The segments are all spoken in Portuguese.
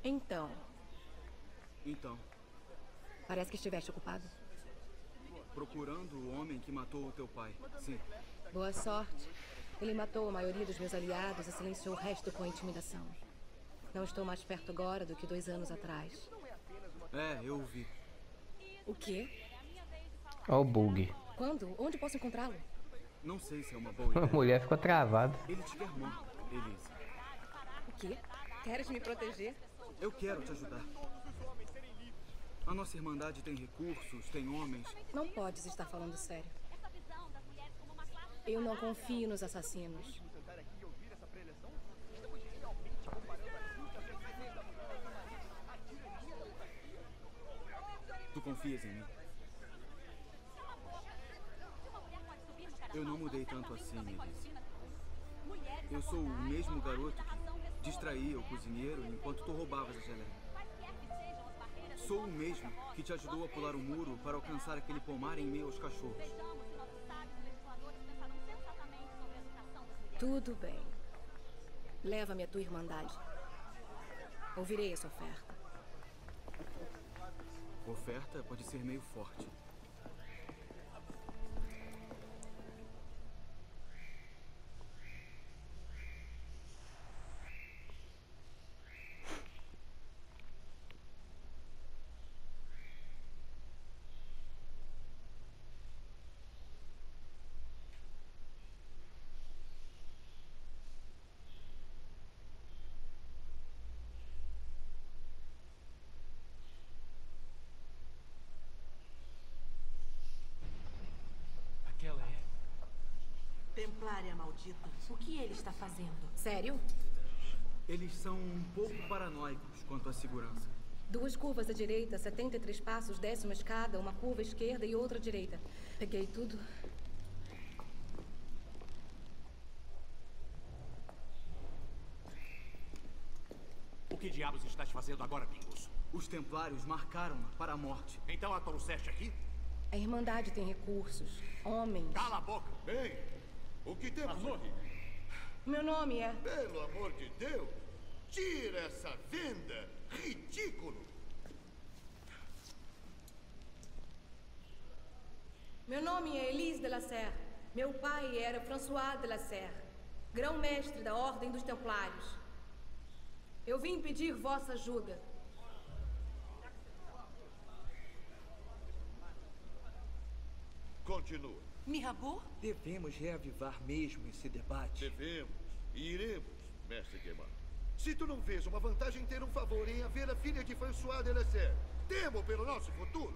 Então, Então, parece que estiveste ocupado. procurando o homem que matou o teu pai. Sim. Boa sorte. Ele matou a maioria dos meus aliados e silenciou o resto com intimidação. Não estou mais perto agora do que 2 anos atrás. É, eu vi. O quê? Ó o bug. Quando? Onde posso encontrá-lo? Não sei se é uma boa A ideia. mulher ficou travada. Ele te quer morto, Elise. O quê? Queres me proteger? Eu quero te ajudar. A nossa irmandade tem recursos, tem homens. Não podes estar falando sério. Eu não confio nos assassinos. Tu confias em mim? Eu não mudei tanto assim, Elise. Eu sou o mesmo garoto que distraía o cozinheiro enquanto tu roubavas a geleia. Sou o mesmo que te ajudou a pular o muro para alcançar aquele pomar em meio aos cachorros. Tudo bem. Leva-me à tua irmandade. Ouvirei essa oferta. Oferta pode ser meio forte. Aquela é... Templária maldita. O que ele está fazendo? Sério? Eles são um pouco paranoicos quanto à segurança. 2 curvas à direita, 73 passos, desce uma escada, uma curva à esquerda e outra à direita. Peguei tudo. O que diabos estás fazendo agora, pinguço? Os templários marcaram-na para a morte. Então a trouxeste aqui? A Irmandade tem recursos, homens. Cala a boca! Bem, o que temos aqui? Meu nome é... Pelo amor de Deus, tira essa venda! Ridículo! Meu nome é Elise de la Serre. Meu pai era François de la Serre, grão-mestre da Ordem dos Templários. Eu vim pedir vossa ajuda. Continua. Mirabeau? Devemos reavivar mesmo esse debate. Devemos e iremos, mestre Guémar. Se tu não vês uma vantagem em ter um favor em haver a filha de François de la Serre, temo pelo nosso futuro.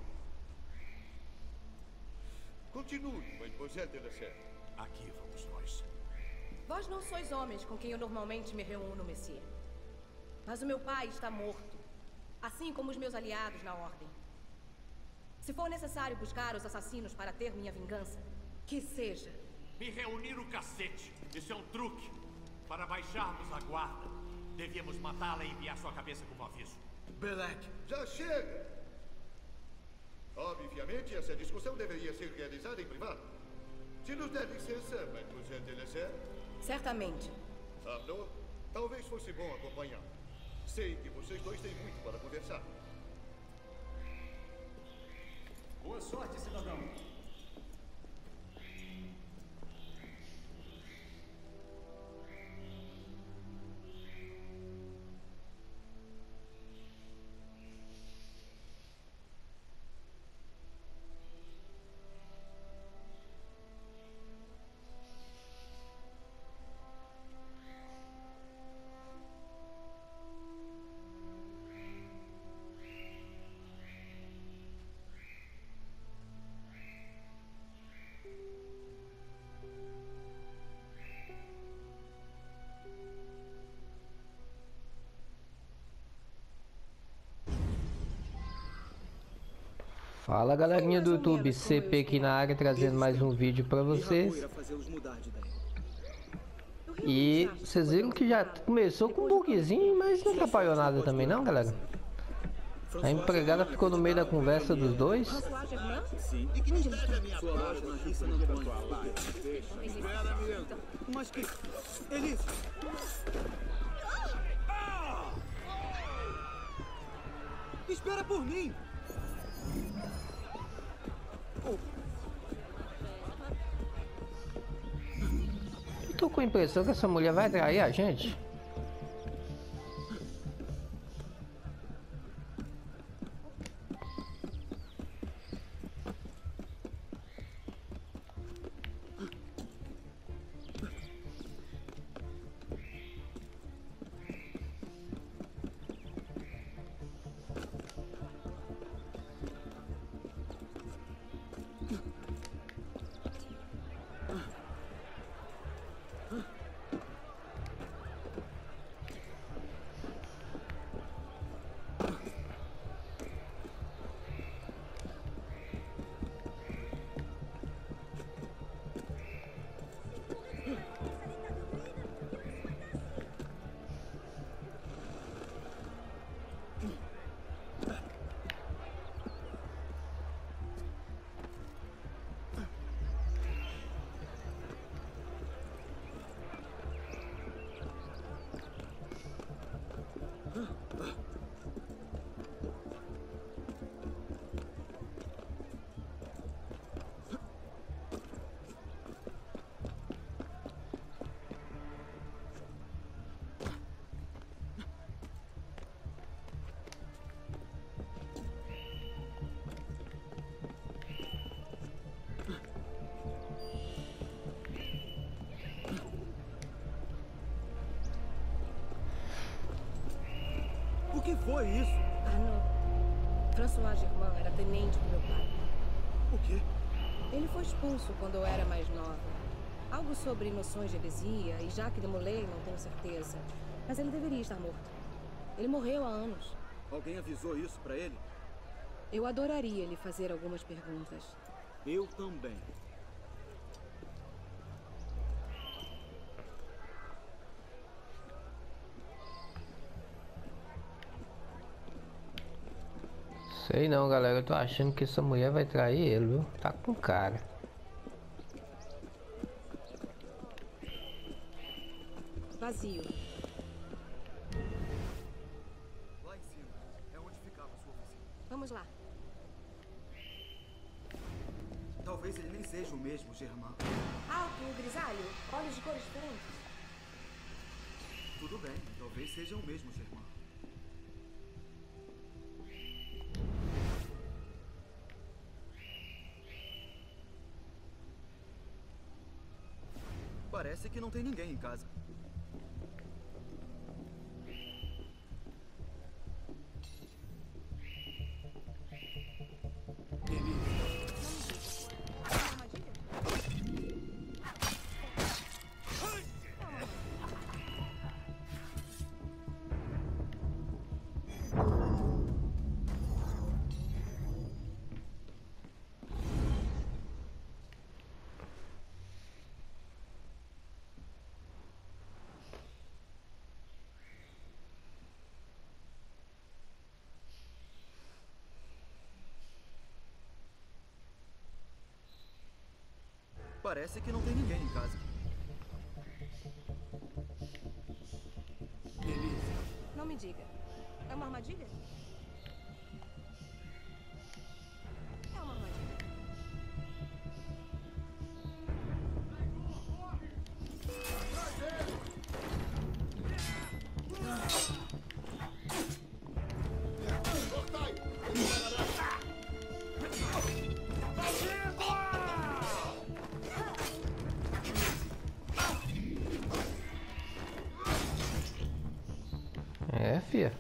Continue, Mademoiselle de la Serre. Aqui vamos nós. Vós não sois homens com quem eu normalmente me reúno, Messias. Mas o meu pai está morto, assim como os meus aliados na Ordem. Se for necessário buscar os assassinos para ter minha vingança, que seja. Me reunir o cacete. Isso é um truque. Para baixarmos a guarda, devíamos matá-la e enviar sua cabeça como aviso. Belek! Já chega! Obviamente, essa discussão deveria ser realizada em privado. Se nos der licença, Mademoiselle de la Serre. Certamente. Arnaud, talvez fosse bom acompanhar. Sei que vocês dois têm muito para conversar. Boa sorte, cidadão. Fala galerinha do YouTube, CP aqui na área trazendo mais um vídeo pra vocês. E vocês viram que já começou com um bugzinho, mas não atrapalhou nada também não, galera. A empregada ficou no meio da conversa dos dois. François Germain? Sim. Onde ele está? Sua loja na Rue Saint-Antoine. Espera, amigo. Mas que... Elise! Espera por mim! Eu tô com a impressão que essa mulher vai trair a gente. O que foi isso? Ah, não. François Germain era tenente do meu pai. O quê? Ele foi expulso quando eu era mais nova. Algo sobre noções de heresia e Jacques de Molay, não tenho certeza. Mas ele deveria estar morto. Ele morreu há anos. Alguém avisou isso pra ele? Eu adoraria lhe fazer algumas perguntas. Eu também. Sei não, galera. Eu tô achando que essa mulher vai trair ele, viu? Tá com cara. Vazio. Lá em cima. É onde ficava a sua oficina. Vamos lá. Talvez ele nem seja o mesmo Germain. Alto, grisalho, olhos de cores diferentes. Tudo bem. Talvez seja o mesmo Germain. Parece que não tem ninguém em casa. Parece que não tem ninguém em casa. Elise. Não me diga. É uma armadilha? É uma armadilha. É, fia.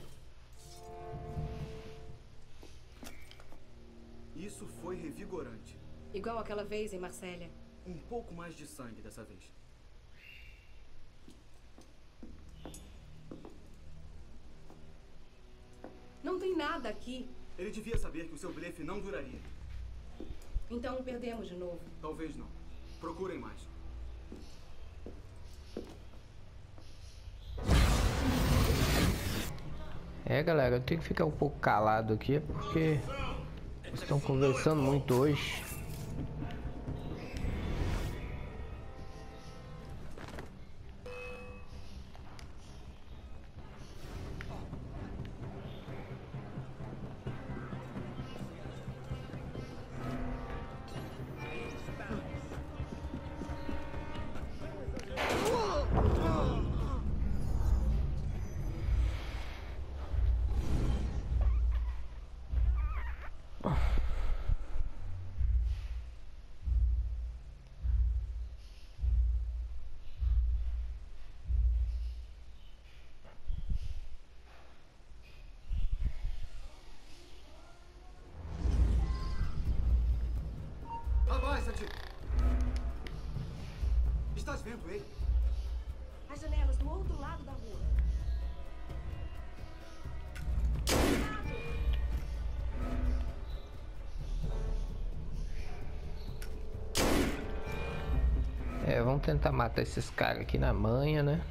Isso foi revigorante. Igual aquela vez em Marsella. Um pouco mais de sangue dessa vez. Não tem nada aqui. Ele devia saber que o seu blefe não duraria. Então perdemos de novo. Talvez não. Procurem mais. É, galera, eu tenho que ficar um pouco calado aqui porque eles estão conversando muito hoje. vendo ele? As janelas do outro lado da rua. Vamos tentar matar esses caras aqui na manha, né?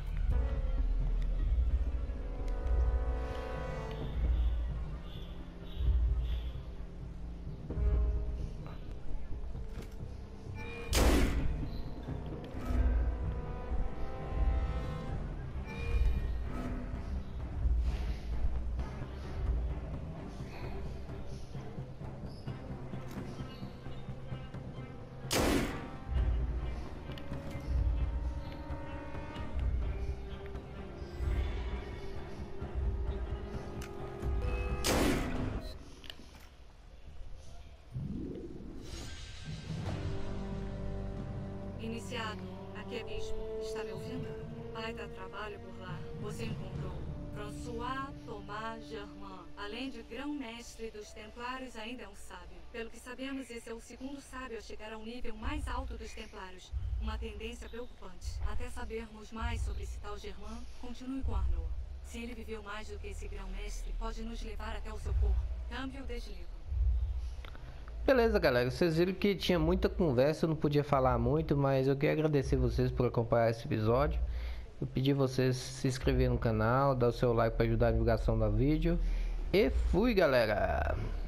Iniciado. Aqui é Bispo. Está me ouvindo? Baita trabalho por lá. Você encontrou François Thomas Germain. Além de grão-mestre dos Templários, ainda é um sábio. Pelo que sabemos, esse é o segundo sábio a chegar ao nível mais alto dos Templários. Uma tendência preocupante. Até sabermos mais sobre esse tal Germain, continue com Arnaud. Se ele viveu mais do que esse grão-mestre, pode nos levar até o seu corpo. Câmbio desligo. Beleza, galera, vocês viram que tinha muita conversa, eu não podia falar muito, mas eu quero agradecer vocês por acompanhar esse episódio. Eu pedi vocês se inscreverem no canal, dar o seu like para ajudar a divulgação do vídeo. E fui, galera!